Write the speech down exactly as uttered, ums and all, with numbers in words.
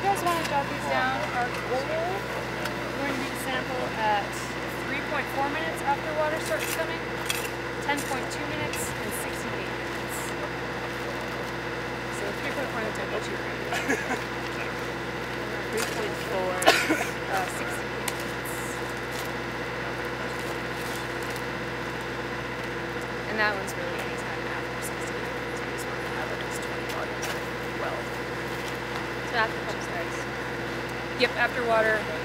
guys want to jot these down, our goal, we're going to do the sample at three point four minutes after water starts coming, ten point two minutes, and sixty-eight minutes. So three point four and ten point two. three point four, uh, sixty-eight minutes. And that one's really anytime after sixty-eight minutes. We just want to have at least twenty volumes of well. So after pump starts. Yep, after water.